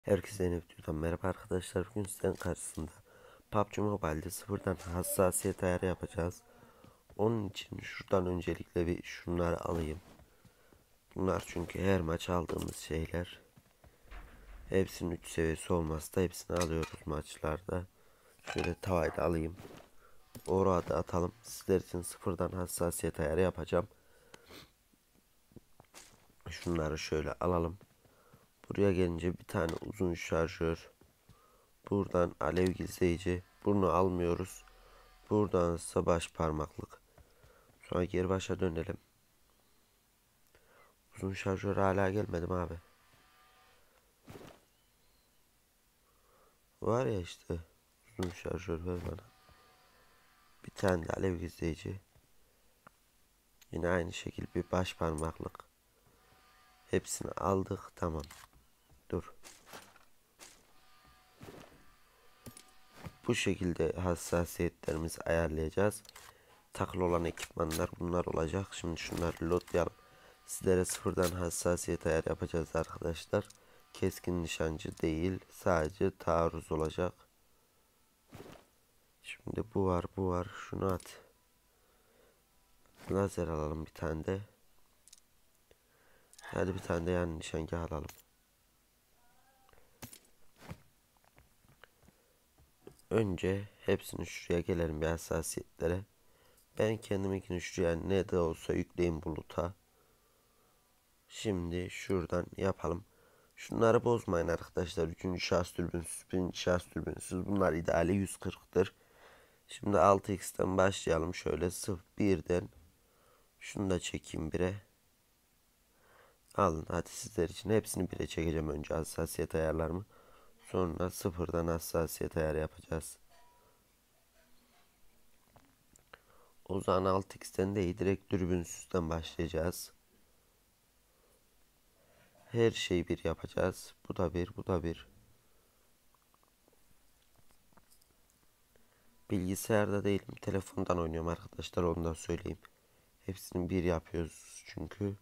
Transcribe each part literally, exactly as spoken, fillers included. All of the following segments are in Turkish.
Herkese yeni videodan merhaba arkadaşlar. Bugün sizlerin karşısında P U B G Mobile'de sıfırdan hassasiyet ayarı yapacağız. Onun için şuradan öncelikle bir şunları alayım. Bunlar çünkü her maç aldığımız şeyler. Hepsinin üç seviyesi olmazsa da hepsini alıyoruz maçlarda. Şöyle tavayı da alayım. Orada atalım. Sizler için sıfırdan hassasiyet ayarı yapacağım. Şunları şöyle alalım. Buraya gelince bir tane uzun şarjör. Buradan alev gizleyici. Bunu almıyoruz. Buradan ise baş parmaklık. Sonra geri başa dönelim. Uzun şarjör hala gelmedim abi. Var ya işte. Uzun şarjör ver bana. Bir tane de alev gizleyici. Yine aynı şekilde bir baş parmaklık. Hepsini aldık. Tamam. Dur. Bu şekilde hassasiyetlerimizi ayarlayacağız. Takılı olan ekipmanlar bunlar olacak. Şimdi şunları lootlayalım. Sizlere sıfırdan hassasiyet ayar yapacağız arkadaşlar. Keskin nişancı değil. Sadece taarruz olacak. Şimdi bu var bu var. Şunu at. Lazer alalım bir tane de. Hadi bir tane de yan nişangah alalım. Önce hepsini şuraya gelelim bir hassasiyetlere. Ben kendiminkini şuraya ne de olsa yükleyeyim buluta. Şimdi şuradan yapalım. Şunları bozmayın arkadaşlar. Üçüncü şahıs türbünsüz, birinci şahıs türbünsüz. Bunlar ideali yüz kırktır. Şimdi altı x'ten başlayalım. Şöyle sıfır birden. Şunu da çekeyim bire. Alın hadi sizler için. Hepsini bire çekeceğim önce hassasiyet ayarlarımı. Sonra sıfırdan hassasiyet ayarı yapacağız. O zaman altı x'ten değil direkt dürbünsüzden başlayacağız. Her şeyi bir yapacağız. Bu da bir, bu da bir. Bilgisayarda değilim, telefondan oynuyorum arkadaşlar, onu da söyleyeyim. Hepsini bir yapıyoruz çünkü.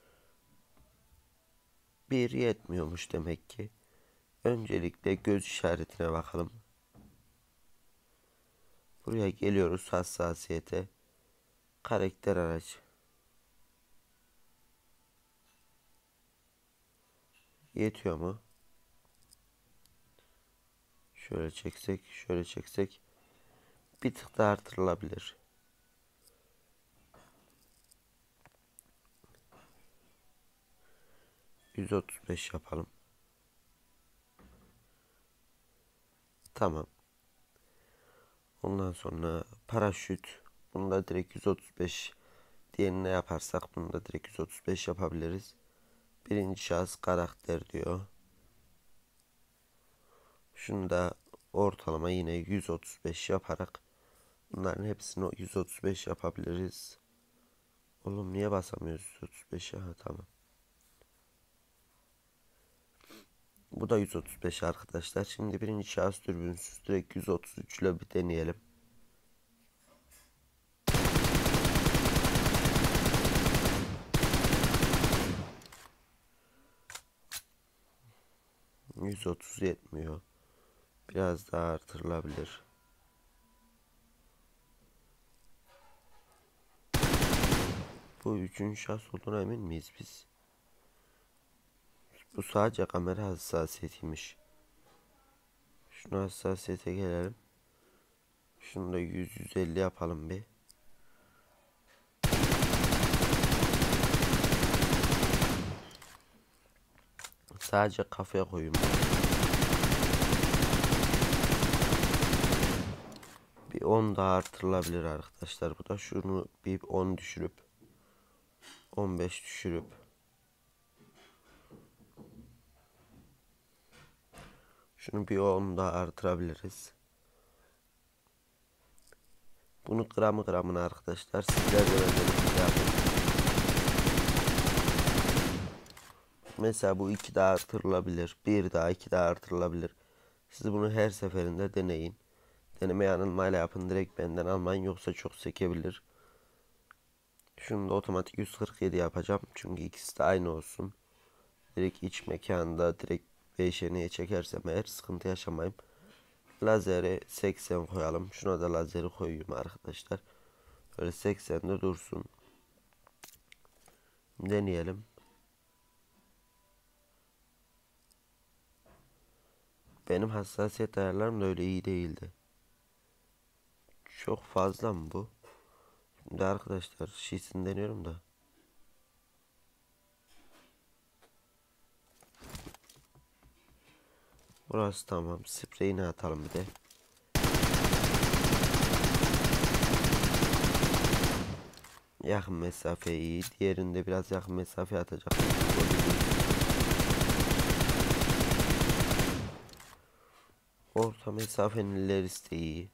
Bir yetmiyormuş demek ki. Öncelikle göz işaretine bakalım. Buraya geliyoruz hassasiyete. Karakter aracı. Yetiyor mu? Şöyle çeksek, şöyle çeksek. Bir tık daha artırılabilir. yüz otuz beş yapalım. Tamam. Ondan sonra paraşüt. Bunu da direkt yüz otuz beş. Diğerini yaparsak bunu da direkt yüz otuz beş yapabiliriz. Birinci şahıs karakter diyor. Şunu da ortalama yine yüz otuz beş yaparak bunların hepsini yüz otuz beş yapabiliriz. Oğlum niye basamıyoruz yüz otuz beşe? Ha tamam. Bu da yüz otuz beş arkadaşlar. Şimdi birinci şahıs dürbünsüz direkt yüz otuz üç ile bir deneyelim. yüz otuz yetmiyor. Biraz daha artırılabilir. Bu üçüncü şahıs olduğuna emin miyiz biz? Bu sadece kamera hassasiyetiymiş. Şunu hassasiyete gelelim. Şunu da yüz yüz elli yapalım bir. Sadece kafaya koyayım. Bir on daha artırılabilir arkadaşlar. Bu da şunu bir on düşürüp on beş düşürüp şunu bir on daha artırabiliriz. Bunu gramı gramına arkadaşlar sizler de özellikle yapın. Mesela bu iki daha artırılabilir. Bir daha iki daha artırılabilir. Siz bunu her seferinde deneyin. Deneme yanılmayla yapın. Direkt benden almayın yoksa çok sekebilir. Şunu da otomatik yüz kırk yedi yapacağım. Çünkü ikisi de aynı olsun. Direkt iç mekanda direkt beşe çekersem eğer sıkıntı yaşamayayım. Lazeri seksen koyalım. Şuna da lazeri koyuyorum arkadaşlar. Böyle seksende dursun. Deneyelim. Benim hassasiyet ayarlarım da öyle iyi değildi. Çok fazla mı bu? Şimdi arkadaşlar şişini deniyorum da. Burası tamam. Spreyini atalım bir de. Yakın mesafe iyi. Diğerinde biraz yakın mesafe atacak. Orta mesafenin ilerisi de iyi.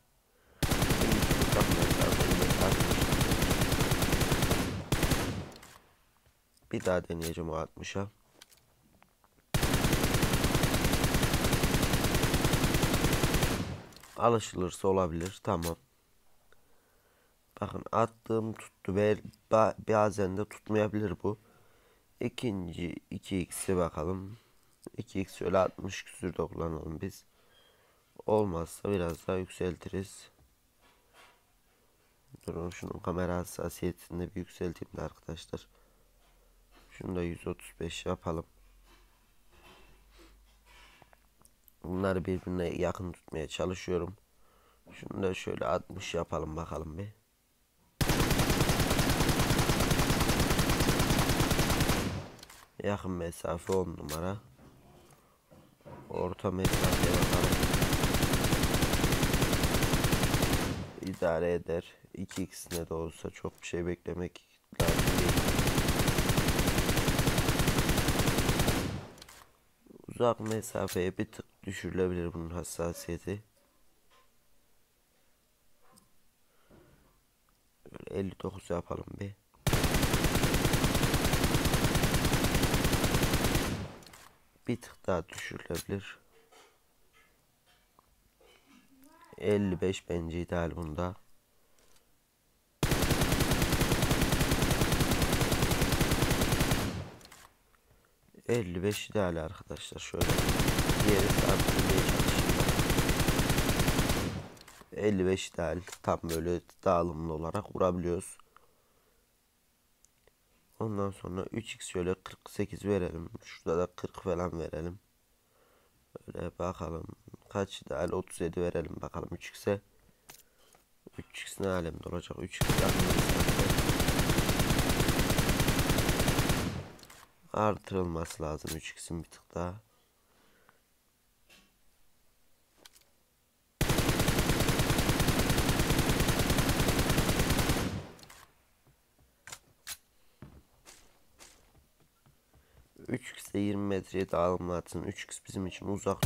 Bir daha deneyeceğim o altmışa. Alışılırsa olabilir. Tamam. Bakın attığım tuttu ve bazen de tutmayabilir bu. İkinci iki x'e bakalım. iki x şöyle altmış küsürde kullanalım biz. Olmazsa biraz daha yükseltiriz. Durun şunun kamera hassasiyetini bir yükselteyim de arkadaşlar. Şunu da yüz otuz beş yapalım. Bunları birbirine yakın tutmaya çalışıyorum. Şunu da şöyle altmış yapalım bakalım bir. Yakın mesafe on numara. Orta mesafeye bakalım. İdare eder. iki x'ine de olsa çok bir şey beklemek lazım değil. Uzak mesafeye bir tık düşürülebilir bunun hassasiyeti. Böyle elli dokuz yapalım bir. Bir tık daha düşürülebilir. elli beş bence ideal bunda. elli beş ideal arkadaşlar. Şöyle diğeri arttırmaya çalışayım. elli beş ideal. Tam böyle dağılımlı olarak vurabiliyoruz. Ondan sonra üç x şöyle kırk sekiz verelim. Şurada da kırk falan verelim. Böyle bakalım. Kaç ideal? otuz yedi verelim bakalım üç x'e. üç x ne alemde olacak? üç x artırılması lazım üç x'in bir tık daha. üç x'e yirmi metreye dağılımlı atsın. üç x bizim için uzak.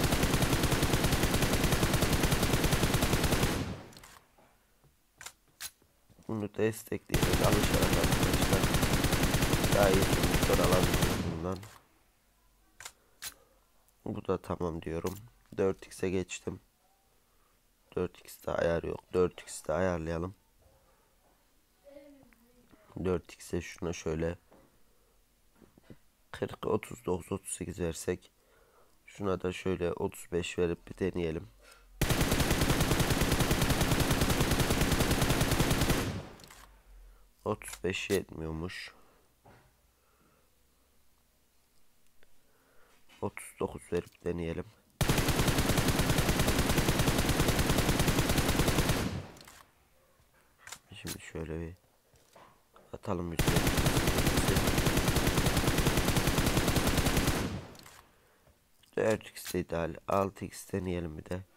Bunu destekleyerek alışarak arkadaşlar daha iyi sonuçlar alabiliriz bundan. Bu da tamam diyorum. dört x'e geçtim. dört x'te ayar yok. dört x'te ayarlayalım. dört x'e şuna şöyle kırk, otuz dokuz, otuz sekiz versek. Şuna da şöyle otuz beş verip bir deneyelim. otuz beş yetmiyormuş. otuz dokuz verip deneyelim. Şimdi şöyle bir atalım üstüne. dört x ideal. altı x deneyelim bir de.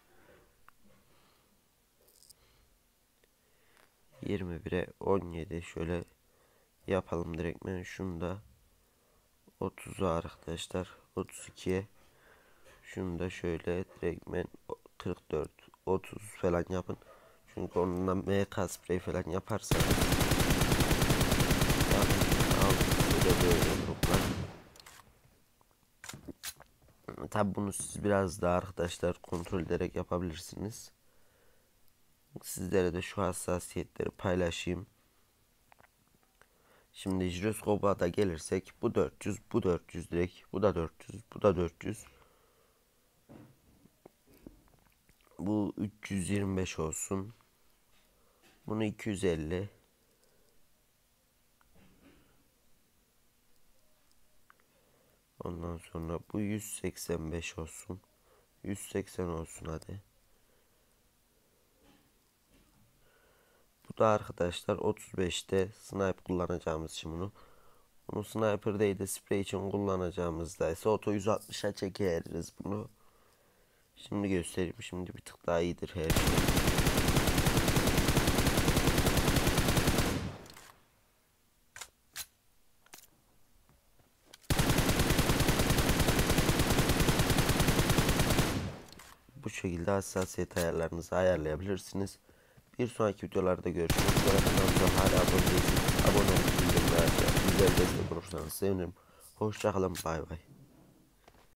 yirmi bire on yedi şöyle yapalım direktmen. Şunu da otuza arkadaşlar. otuz ikiye şunu da şöyle direktmen kırk dört otuz falan yapın. Çünkü onunla M K spray falan yaparsanız böyle gruplar. Tabi bunu siz biraz daha arkadaşlar kontrol ederek yapabilirsiniz. Sizlere de şu hassasiyetleri paylaşayım. Şimdi jiroskopa da gelirsek bu dört yüz, bu dört yüz direkt, bu da dört yüz, bu da dört yüz. Bu üç yüz yirmi beş olsun. Bunu iki yüz elli. Ondan sonra bu yüz seksen beş olsun. yüz seksen olsun hadi. Bu da arkadaşlar otuz beşte sniper kullanacağımız için bunu. Bunu sniper değil de sprey için kullanacağımızda ise oto yüz altmışa çekeriz bunu. Şimdi göstereyim. Şimdi bir tık daha iyidir her şey. Bu şekilde hassasiyet ayarlarınızı ayarlayabilirsiniz. Bir sonraki videolarda görüşmek üzere. Kanalımıza hala abone değilseniz abone olup bildirimleri açarak bizlere destek olursanız sevinirim. Hoşçakalın, bay bay.